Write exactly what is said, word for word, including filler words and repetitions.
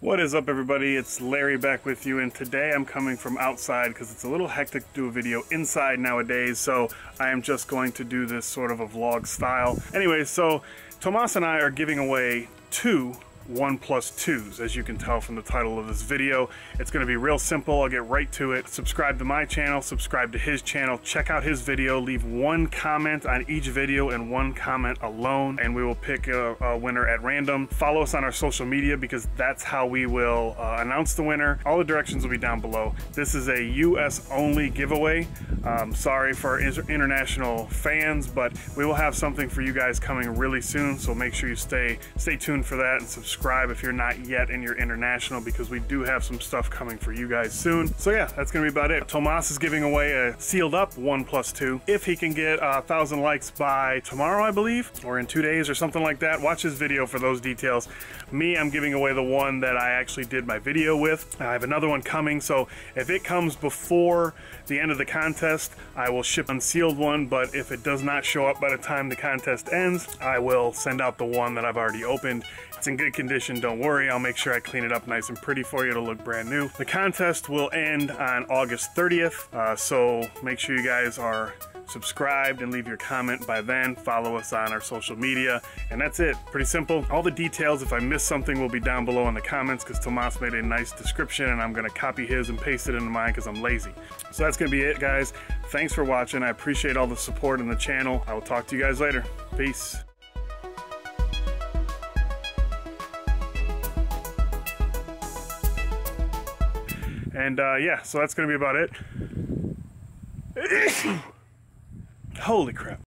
What is up, everybody? It's Larry back with you, and today I'm coming from outside because it's a little hectic to do a video inside nowadays, so I am just going to do this sort of a vlog style. Anyway, so Tomas and I are giving away two one plus twos, as you can tell from the title of this video. It's going to be real simple. I'll get right to it. Subscribe to my channel, subscribe to his channel, check out his video, leave one comment on each video and one comment alone, and we will pick a, a winner at random. Follow us on our social media because that's how we will uh, announce the winner. All the directions will be down below. This is a U S only giveaway. Um, sorry for our international fans, but we will have something for you guys coming really soon, so make sure you stay stay tuned for that and subscribe if you're not yet and you're international, because we do have some stuff coming for you guys soon. So yeah, that's gonna be about it. Tomas is giving away a sealed up one plus two. If he can get a thousand likes by tomorrow, I believe, or in two days or something like that, watch his video for those details. Me, I'm giving away the one that I actually did my video with. I have another one coming, so if it comes before the end of the contest, I will ship unsealed one, but if it does not show up by the time the contest ends, I will send out the one that I've already opened. It's in good condition, don't worry. I'll make sure I clean it up nice and pretty for you to look brand new. The contest will end on August thirtieth, uh, so make sure you guys are subscribed and leave your comment by then. Follow us on our social media, and that's it. Pretty simple. All the details, if I miss something, will be down below in the comments because Tomas made a nice description, and I'm gonna copy his and paste it into mine because I'm lazy. So that's gonna be it, guys. Thanks for watching. I appreciate all the support in the channel. I will talk to you guys later. Peace. And uh, yeah, so that's gonna be about it. Holy crap.